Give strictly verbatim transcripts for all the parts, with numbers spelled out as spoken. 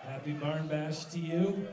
Happy Barn Bash to you.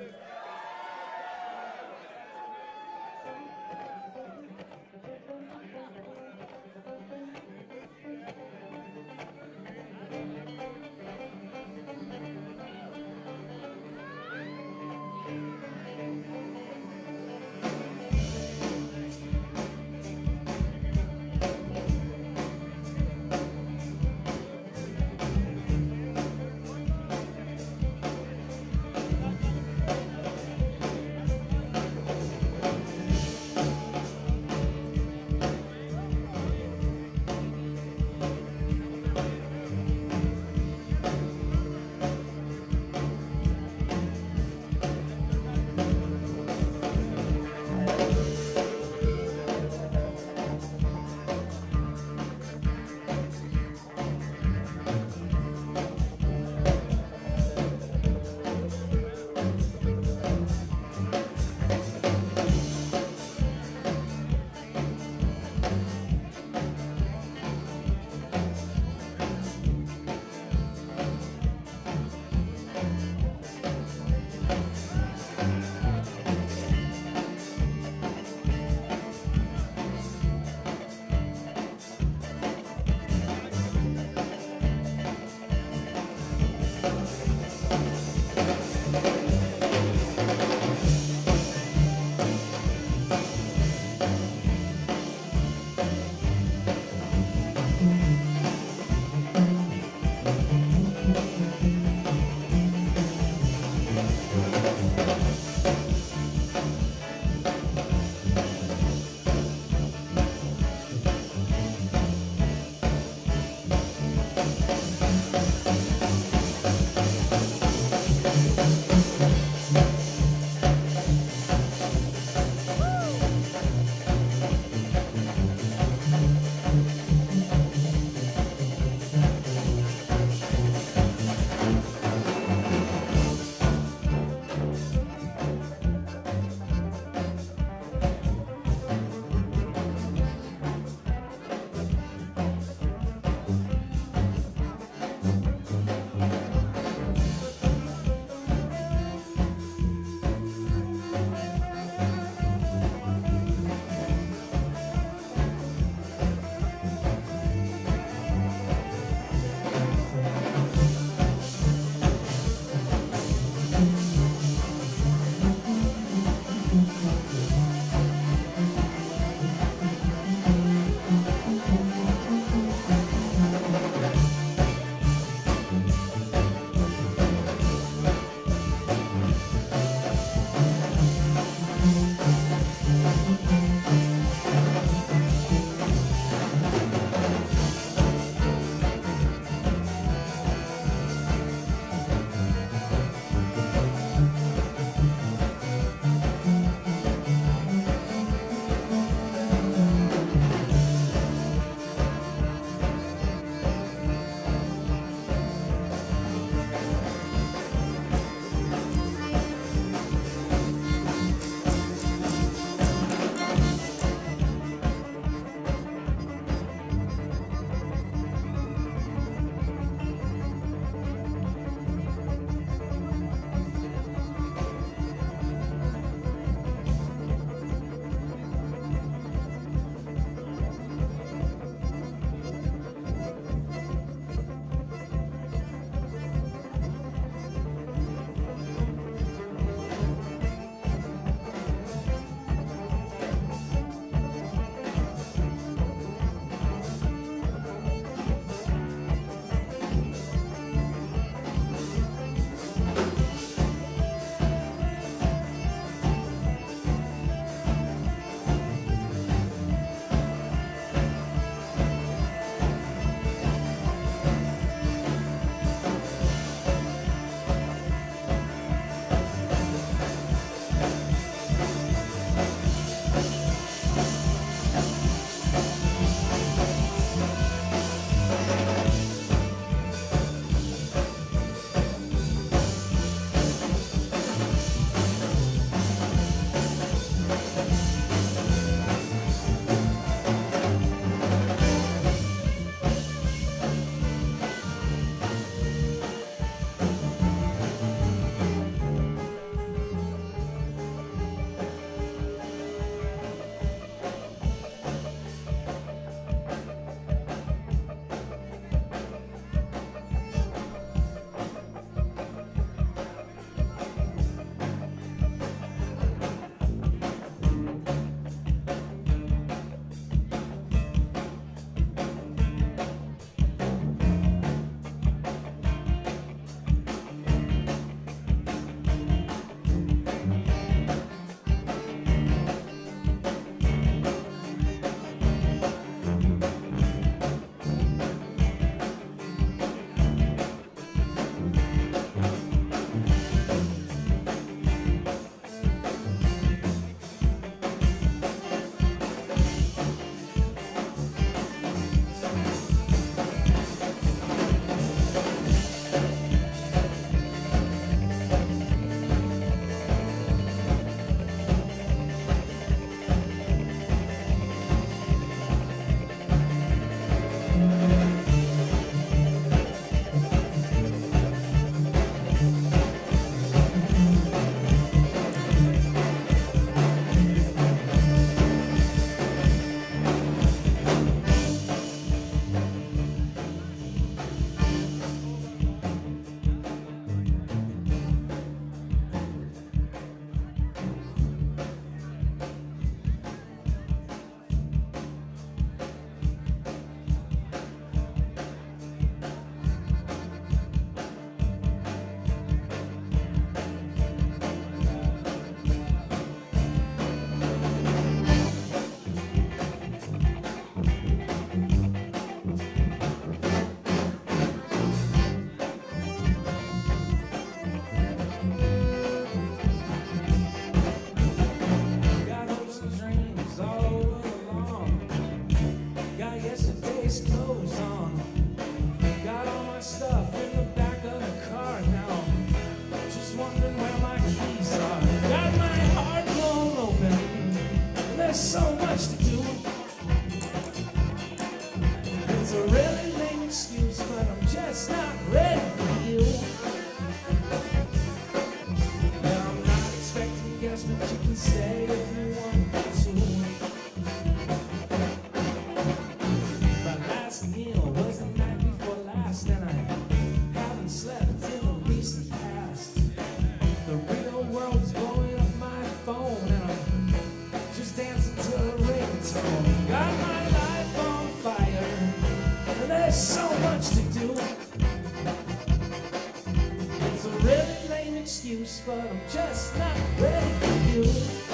really lame excuse, but I'm just not ready for you.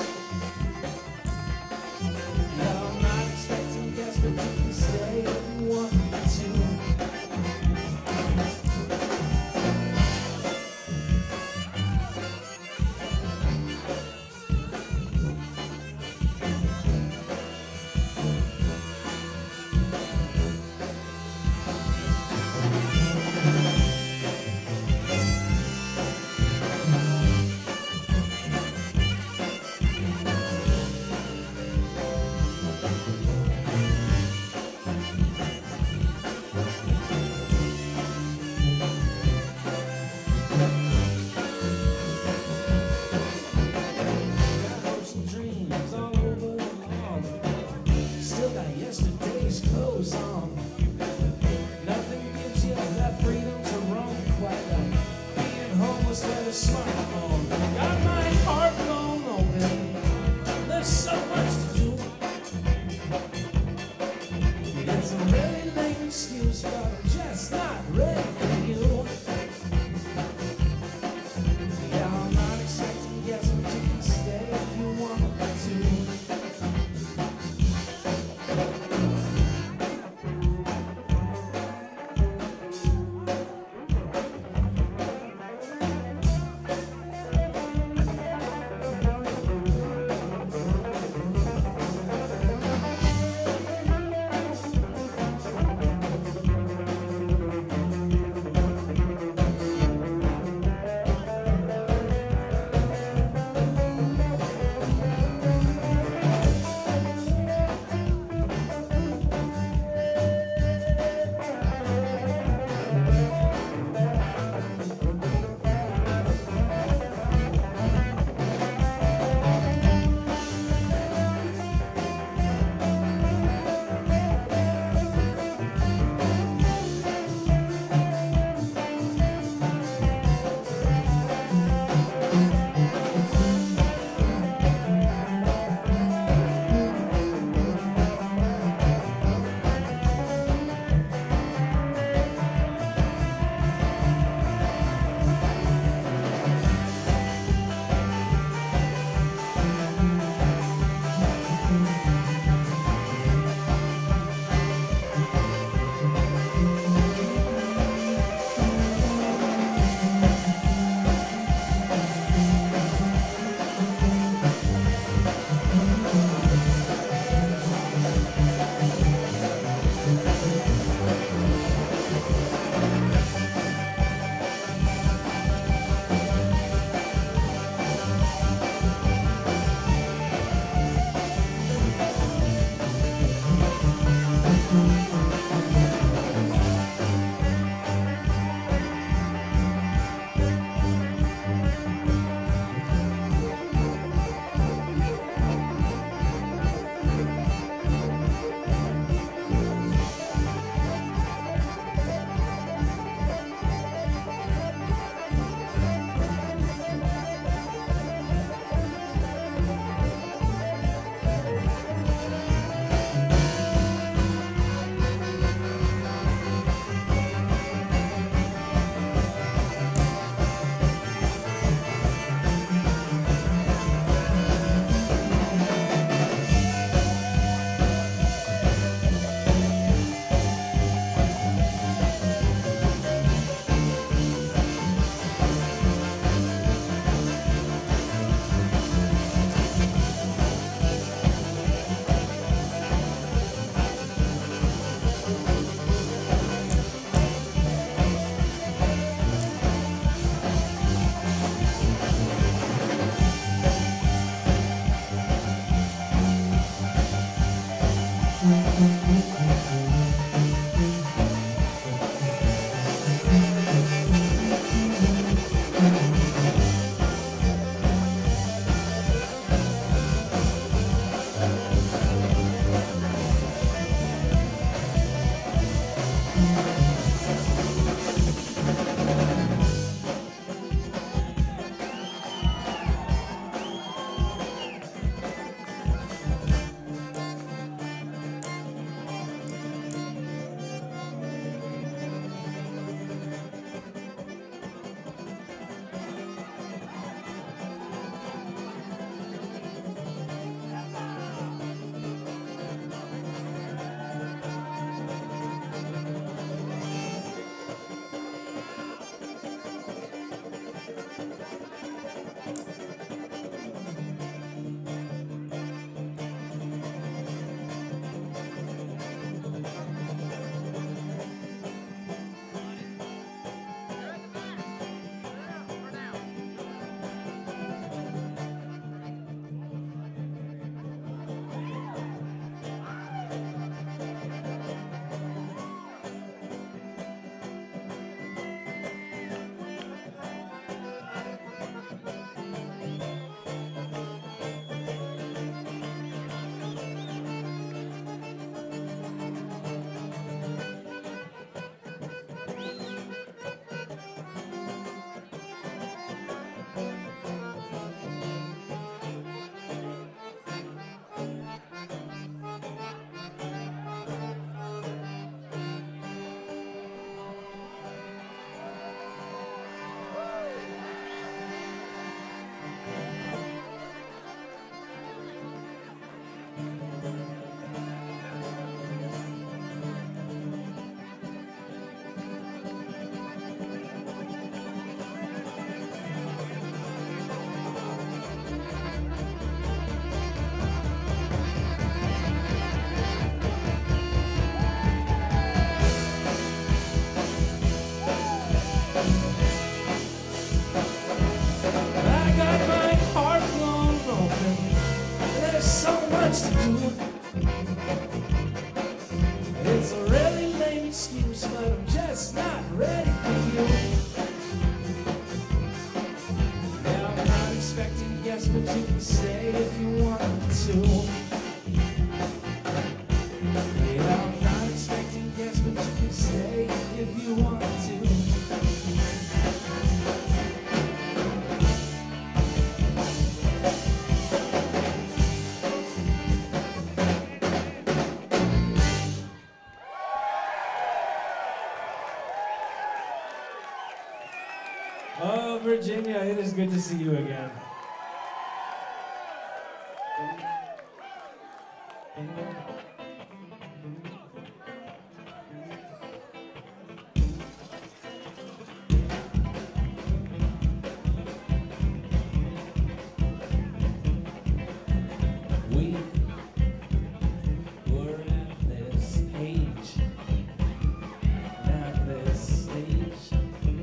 No, I'm not expecting guests, but you can stay if you want to. Yesterday's clothes on. Nothing gives you that freedom to roam quite like being homeless with a smartphone. Got my heart blown open. There's so much to do. It's a really lame excuse, but I'm just not ready for you. Yeah, I'm not expecting guests, but you can stay if you want to. expecting yes, but you can stay if you want to. Yeah, I'm not expecting yes, but you can stay if you want to. Oh, Virginia, it is good to see you again. We were at this age, at this stage.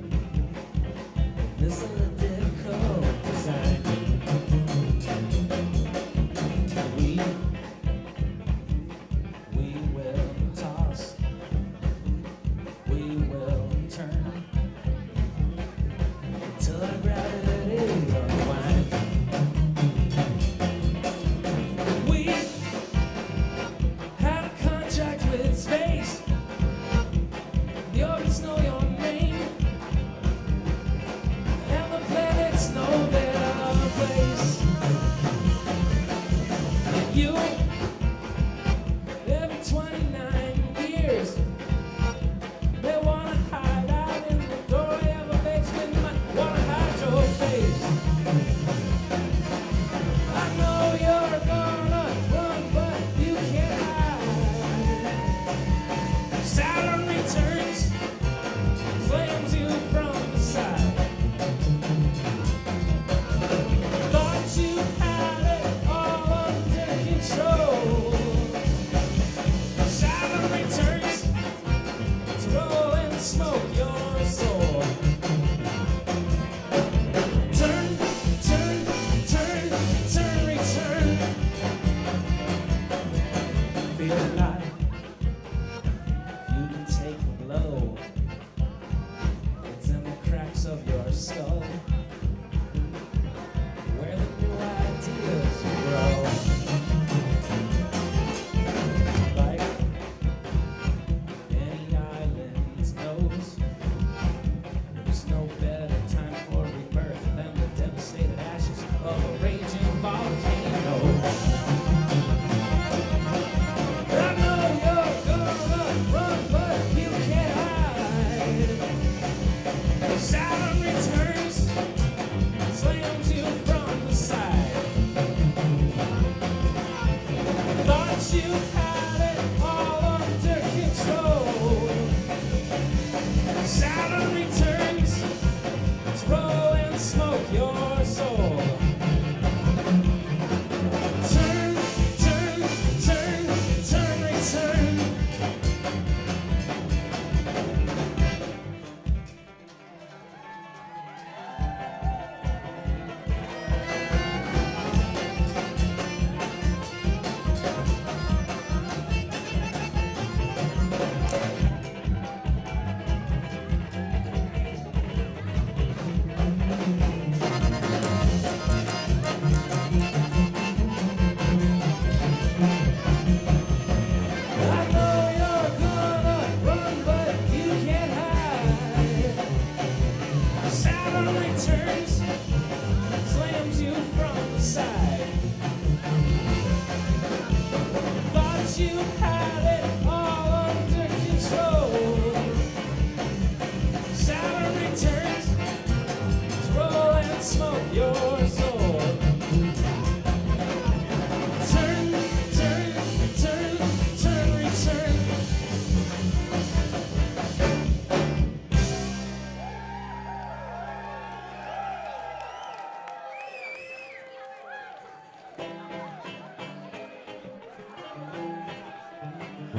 This elliptical design. We, we will toss, we will turn, till our gravity unwind. We had a contract with space. The orbits know your name. Know their place. You, every twenty-nine years, they wanna hide out in the doorway of a basement, might wanna hide your face. I know you're gonna run, but you can't hide. Saturn returns, slams you from the side. You had it all under control. Saturn returns to roll and smoke your soul. Turn, turn, turn, turn, return. Feel like you can take a blow. It's in the cracks of your skull. Saturn returns, slams you from the side. Thought you had it all under control. Saturn returns to roll and smoke your soul. Turn, turn, turn, turn, return. Returns, slams you from the side. Thought you had it all under control. Saturn returns to roll and smoke your soul. Turn, turn, turn, turn, return. We'll be right back.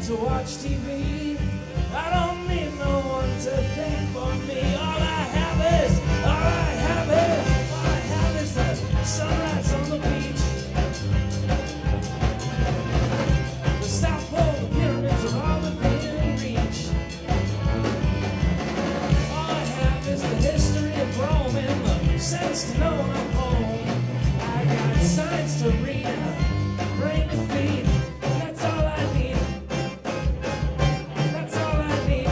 to watch T V. I don't need no one to think for me. All I have is, all I have is, all I have is the sunrise on the beach. The South Pole, the pyramids are all within reach. All I have is the history of Rome and the sense to know when I'm home. I got signs to read and a brain to feed. That's all I need. That's all I need.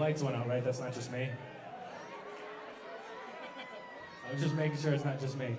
lights went out, right? That's not just me. I was just making sure it's not just me.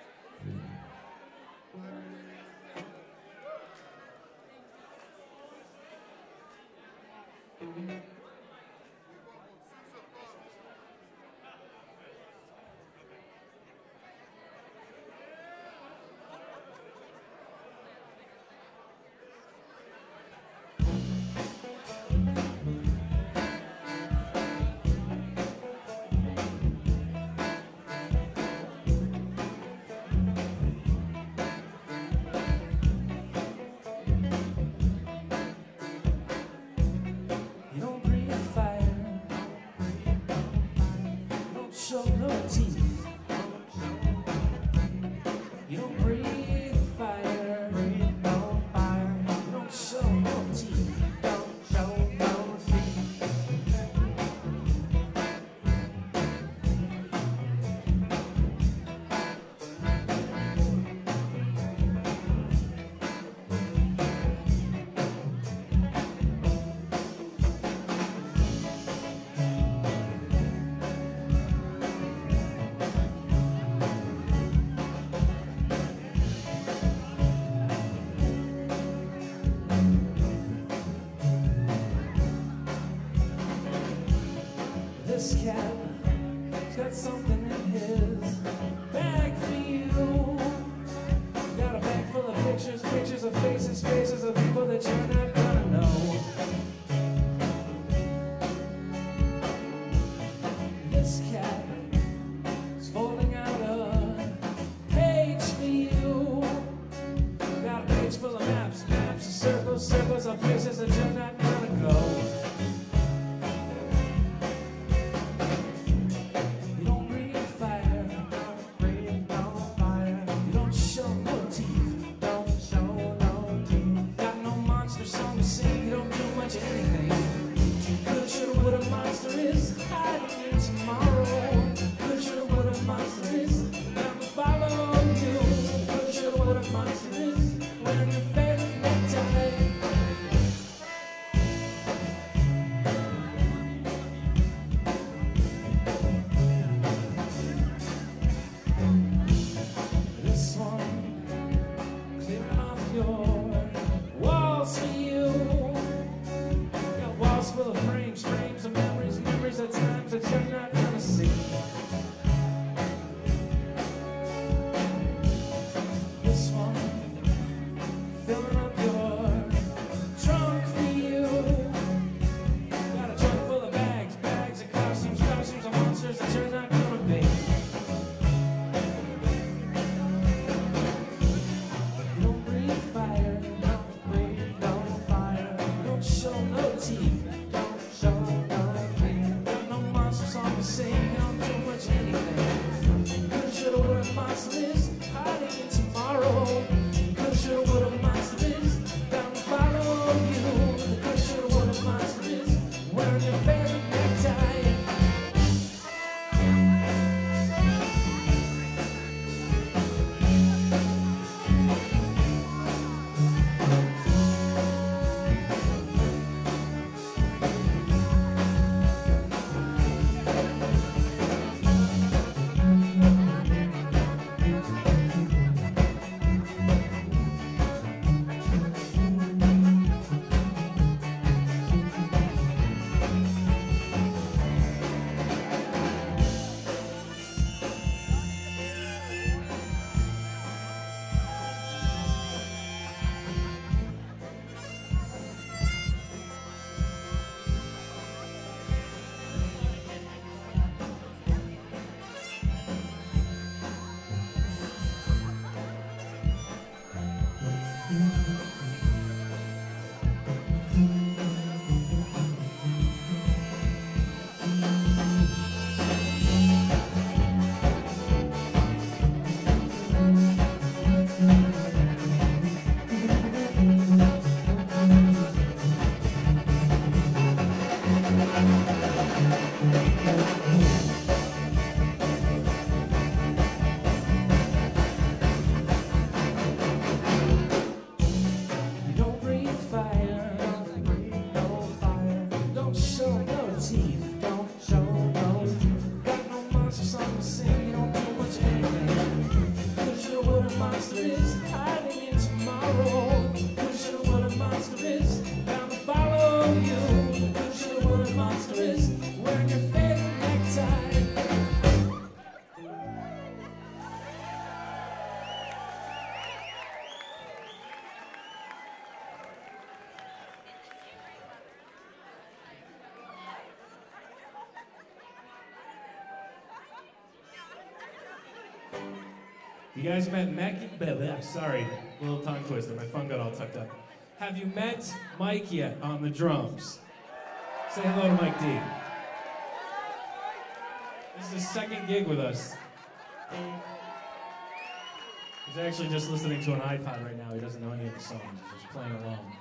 Show no teeth. You don't breathe fire. Breathe no fire. You don't show no teeth. Don't show no teeth. This cat has got something in his bag for you. Got a bag full of pictures, pictures of faces, faces of people that you're not gonna know. This cat is folding out a page for you. Got a page full of maps, maps of circles, circles of places that you're not gonna go. Full of frames, frames of memories, memories of times that you're not gonna see. This one, filling up your trunk for you. Got a trunk full of bags, bags of costumes, costumes of monsters that you're not gonna be. You don't breathe fire, don't breathe no fire, don't show no teeth. Saying I'm too much anything. Coulda, shoulda, what a monster is hiding in tomorrow. Coulda, shoulda, what a monster is bound to follow you. Coulda, shoulda, what a monster is wearing your favorite necktie. teeth. You guys met Mac? blah, blah, Sorry, a little tongue twister. My phone got all tucked up. Have you met Mike yet on the drums? Say hello to Mike D. This is his second gig with us. He's actually just listening to an iPod right now. He doesn't know any of the songs. He's just playing along.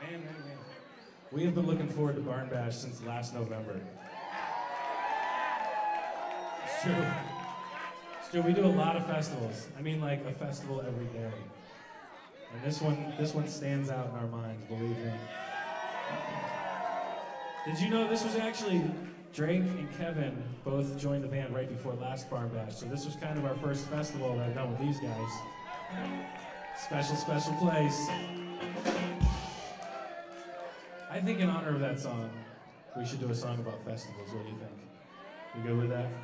Man, man, man. We have been looking forward to Barn Bash since last November. It's true. It's true. We do a lot of festivals. I mean, like a festival every day. And this one, this one stands out in our minds, believe me. Did you know this was actually Drake and Kevin both joined the band right before last Barn Bash, so this was kind of our first festival that I've done with these guys. Special, special place. I think in honor of that song, we should do a song about festivals. What do you think? You good with that?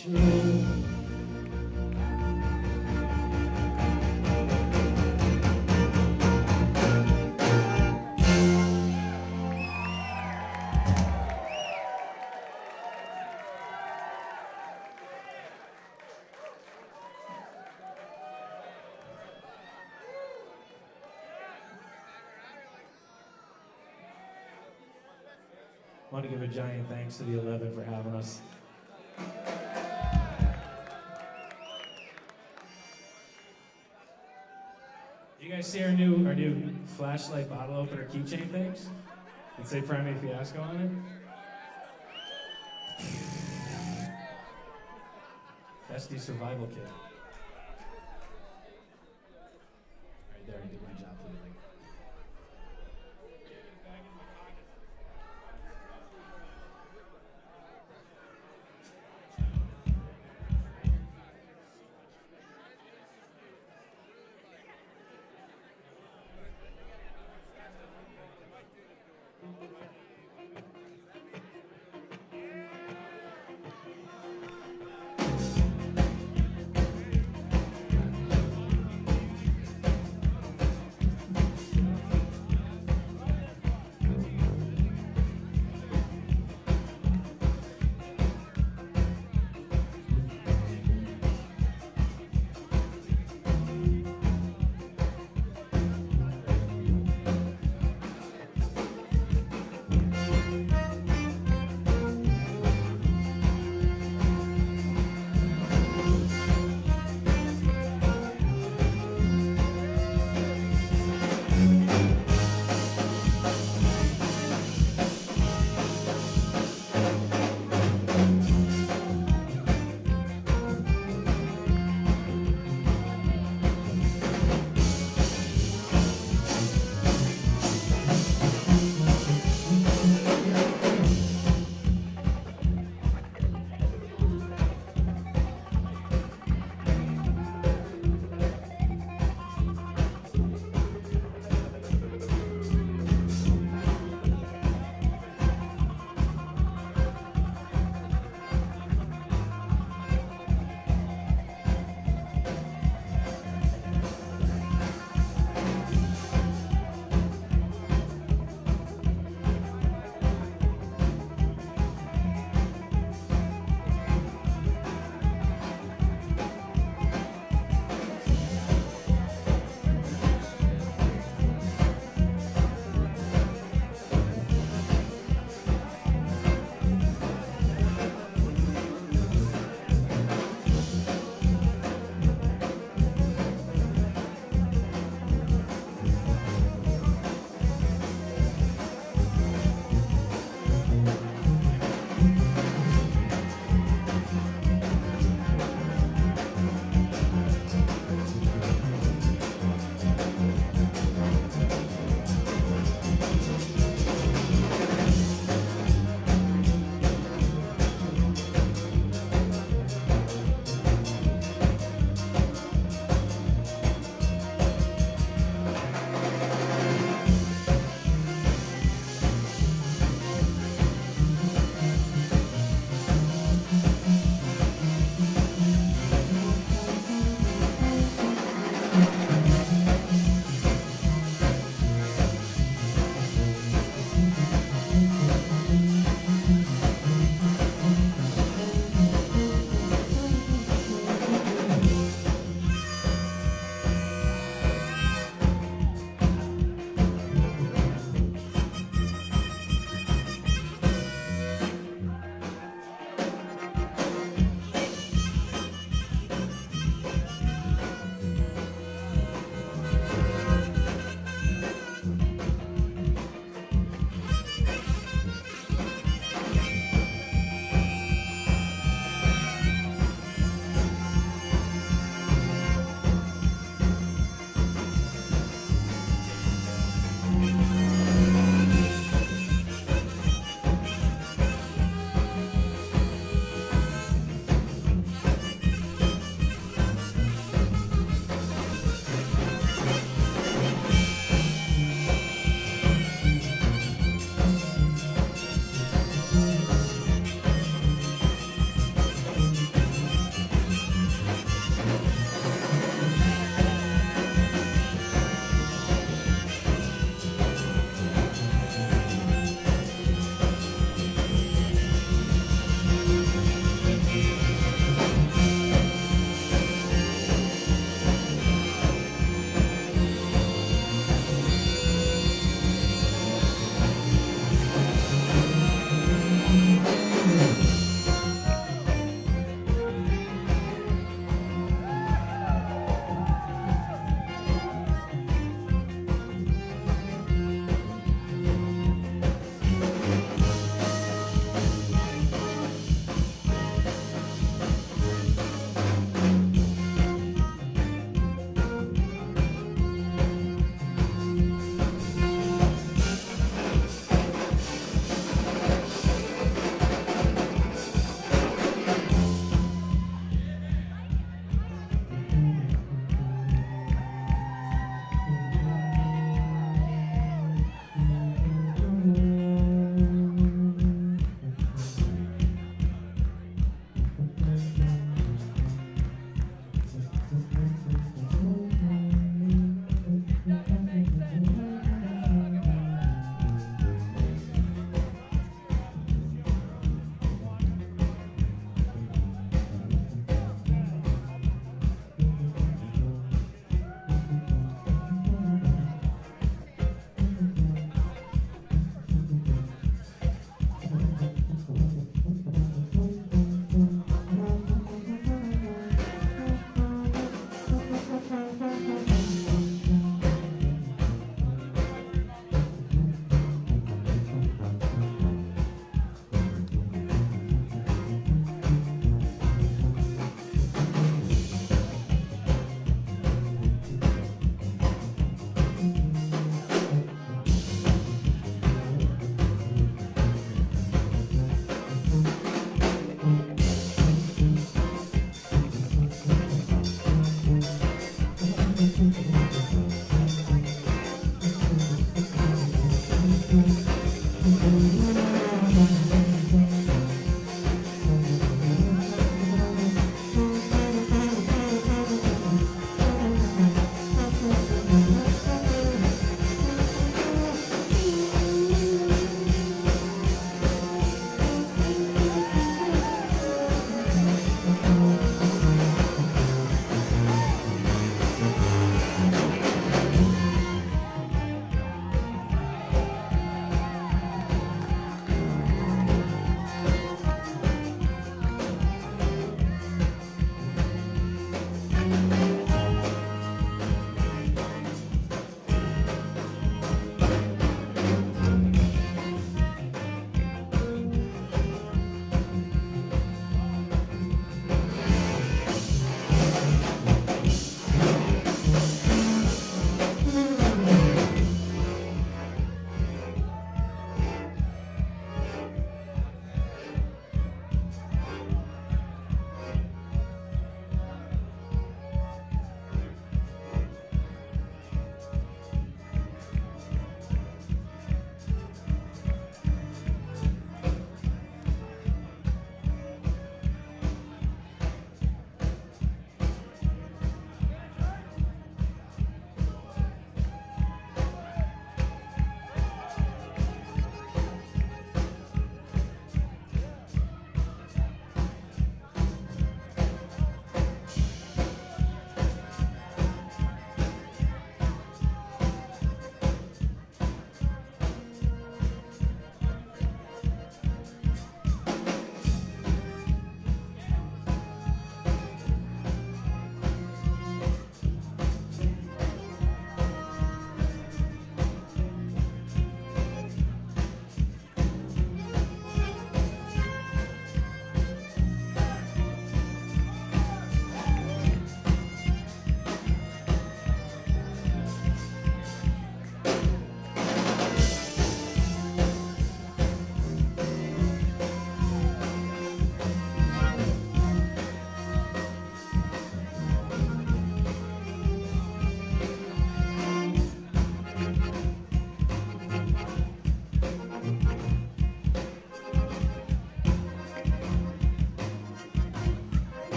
true. I want to give a giant thanks to the eleven for having us. You guys see our new our new flashlight bottle opener keychain things? It say Primate Fiasco on it. Festy survival kit. Right there, I did my job for the night.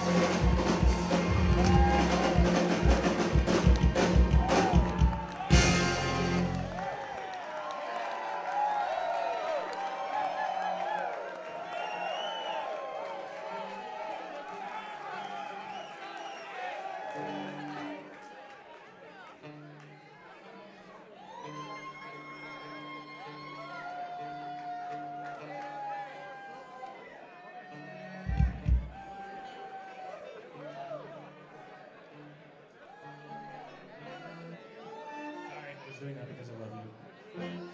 Doing that because I love you.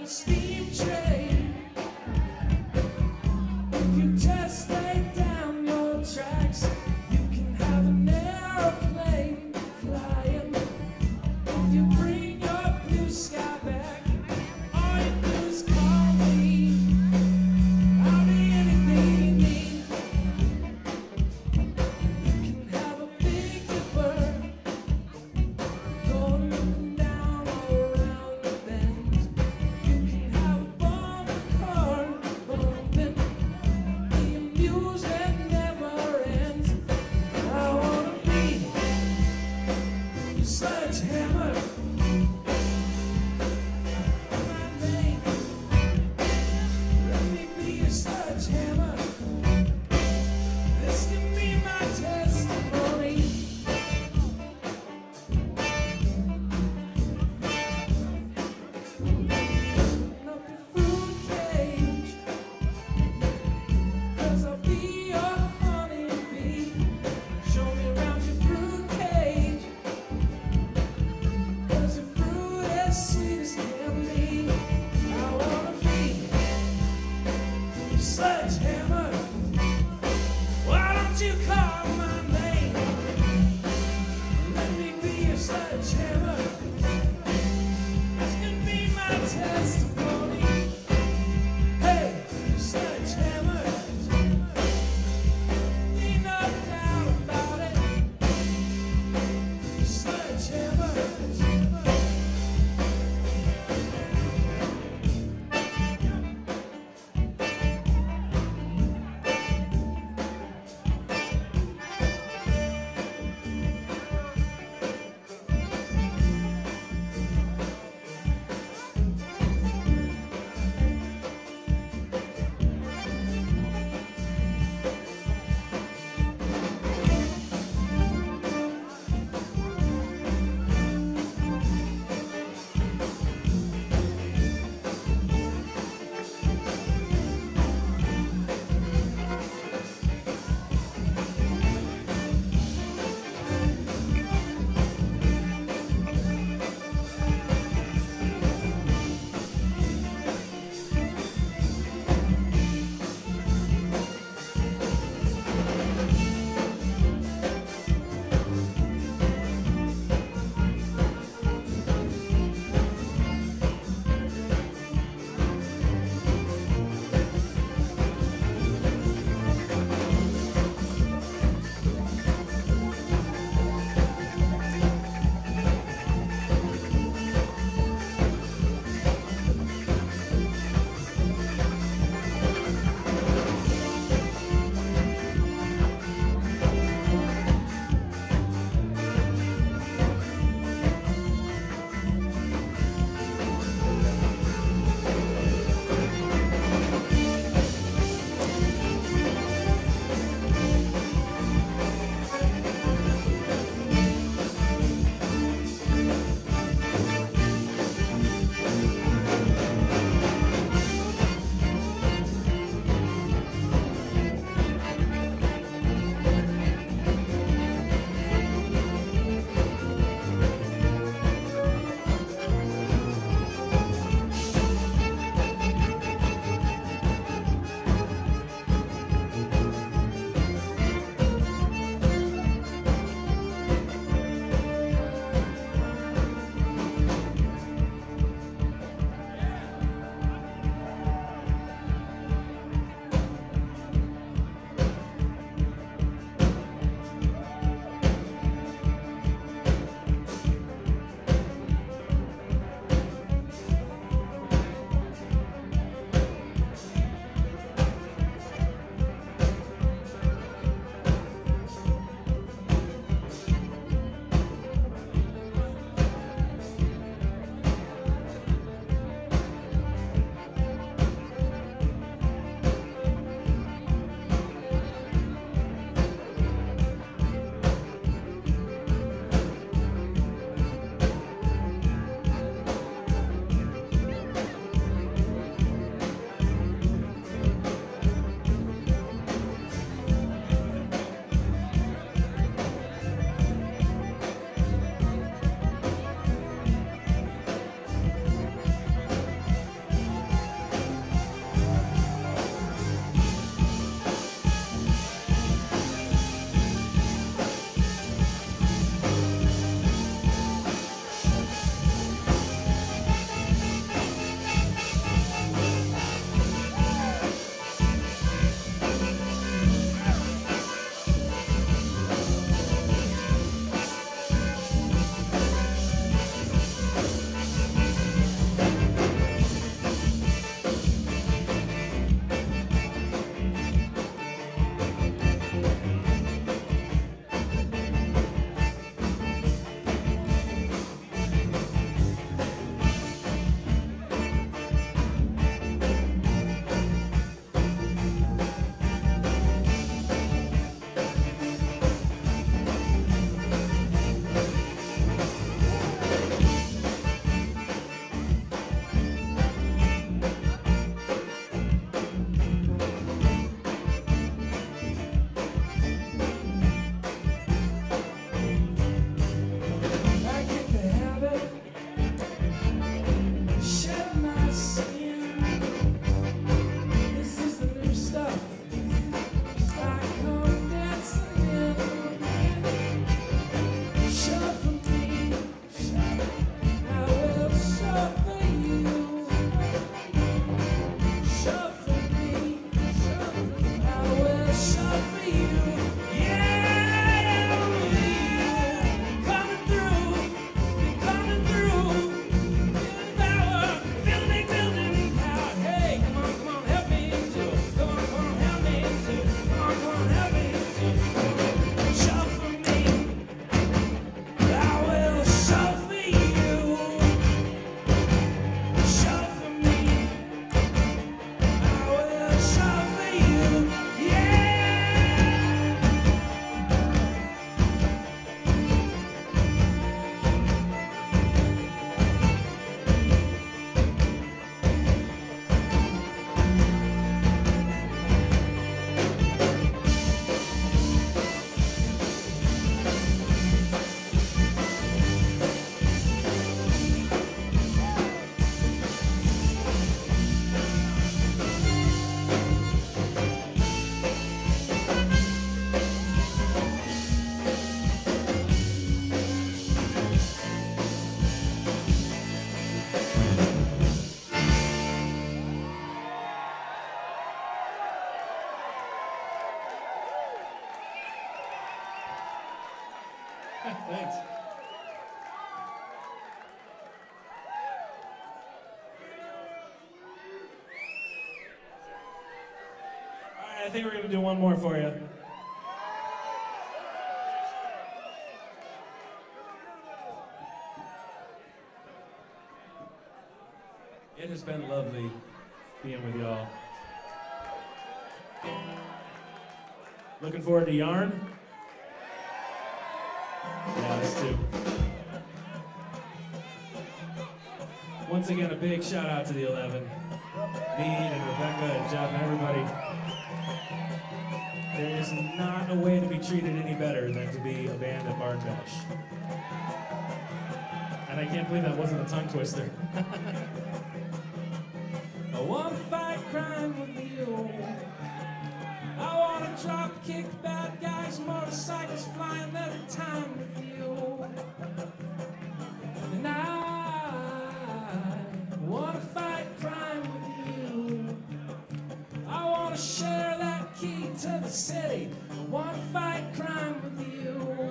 a steam train. If you just lay down your tracks, you can have an aeroplane flying. If you bring your blue sky back, all you do is call me. I'll be anything you need. You can have a big dipper going up and down all around the bend. You can have a bomber car bumping. The amusement never ends. I wanna be your sledgehammer. My name, let me be your sledgehammer. This can be my testimony. Open up your fruit cage, 'cause I'll be your honeybee. Show me around your fruit cage, 'cause your fruit as sweet as can be. I wanna be your sledgehammer. Why don't you call my name? Let me be your sledgehammer. This can be my testimony. Hey, your sledgehammer. Ain't no doubt about it. Your sledgehammer. I think we're gonna do one more for you. It has been lovely being with y'all. Looking forward to Yarn? Yeah, us too. Once again, a big shout out to the eleven. Me and Rebecca and Jeff and everybody. There is not a way to be treated any better than to be a band at Barn Bash. And I can't believe that wasn't a tongue twister. I wanna fight crime with you. I wanna drop kick bad guys, motorcycles flying every time with you. And I wanna fight crime with you. I wanna share that key to the city. I wanna fight crime with you.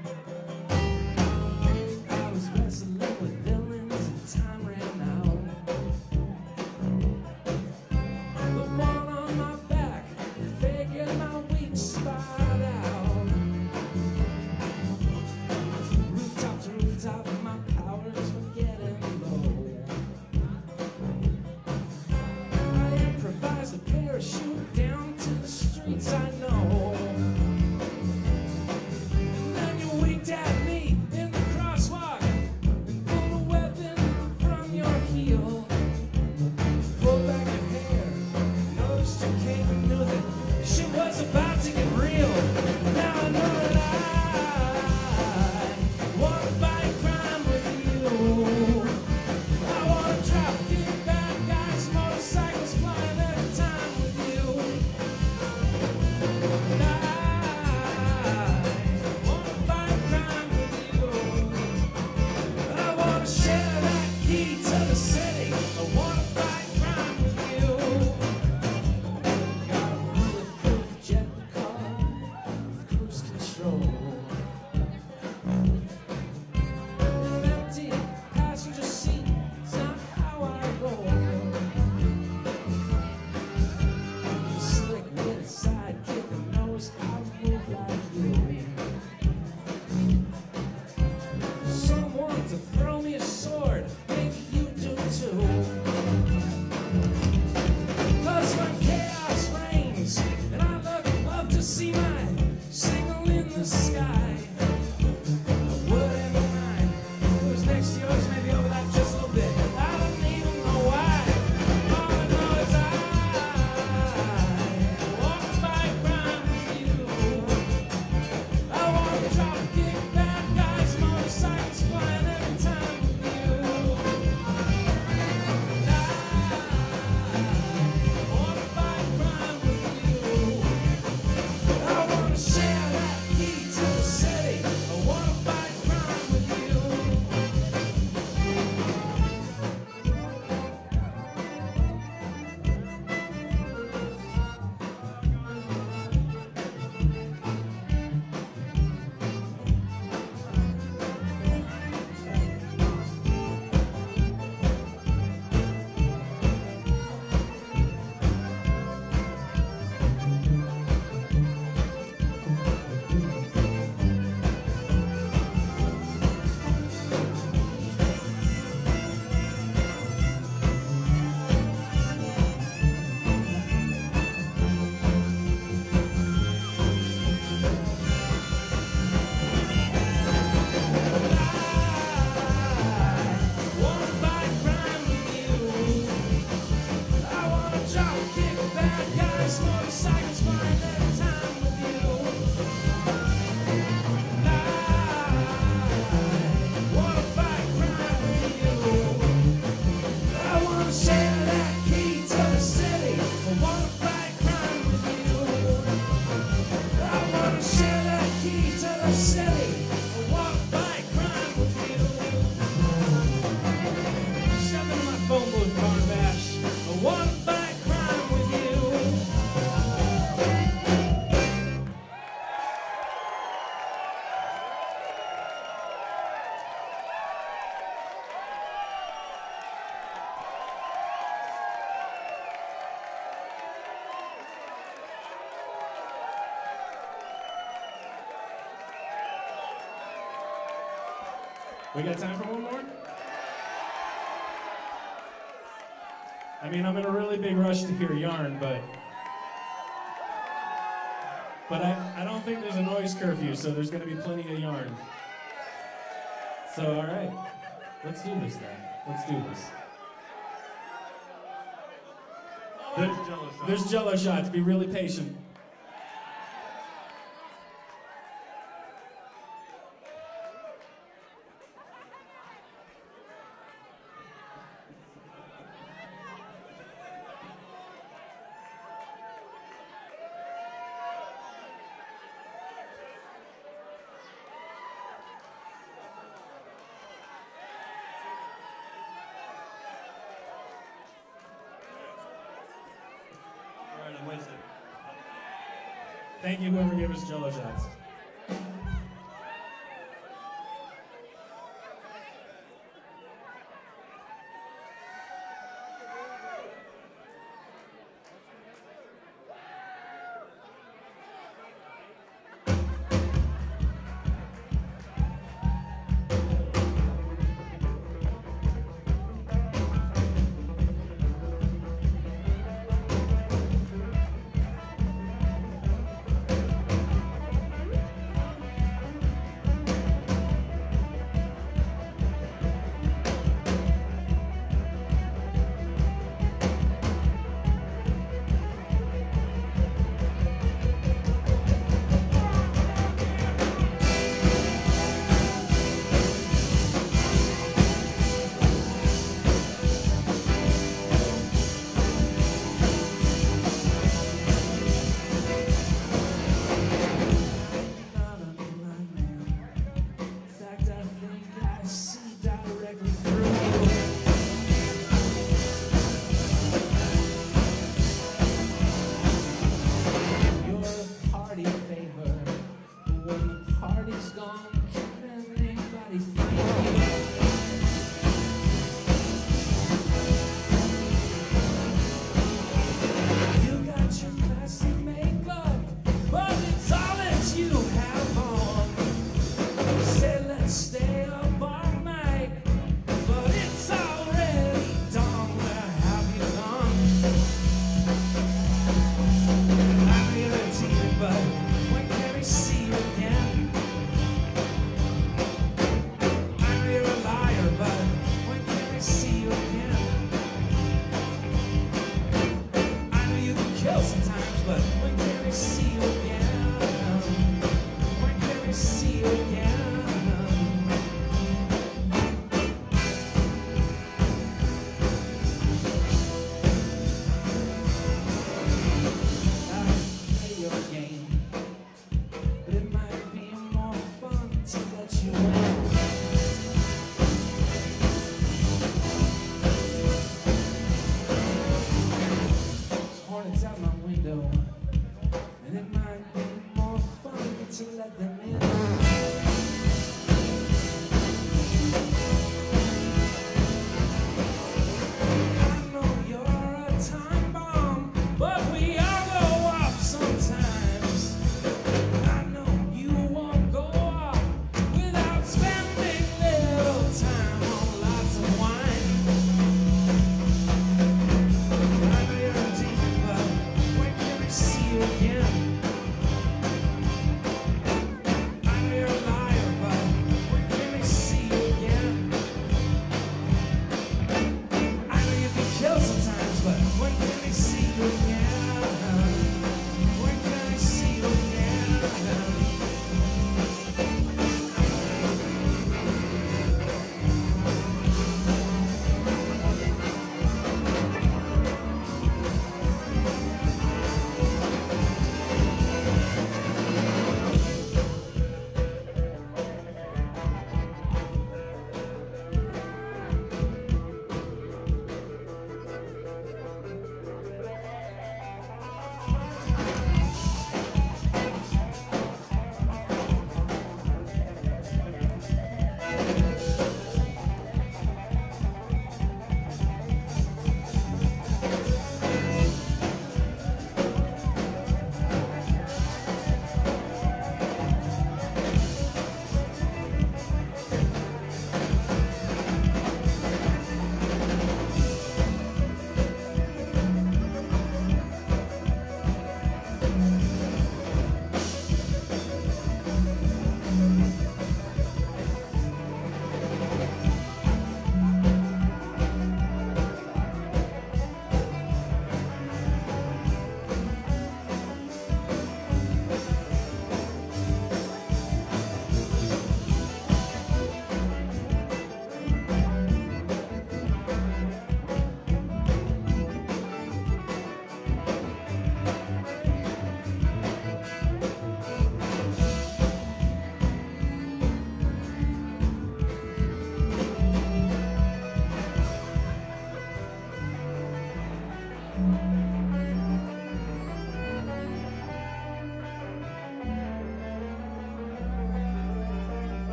I was wrestling with villains and time ran out. The one on my back figured my weak spot out. Rooftop to rooftop, my powers were getting low. I improvised a parachute down to the streets I know. We got time for one more? I mean, I'm in a really big rush to hear Yarn, but but I, I don't think there's a noise curfew, so there's going to be plenty of Yarn. So, all right, let's do this then. Let's do this. There, there's Jello shots. Be really patient. Thank you, whoever gave us Jello shots.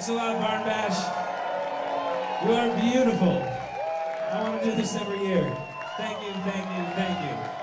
Thanks a lot, Barn Bash. You are beautiful. I want to do this every year. Thank you, thank you, thank you.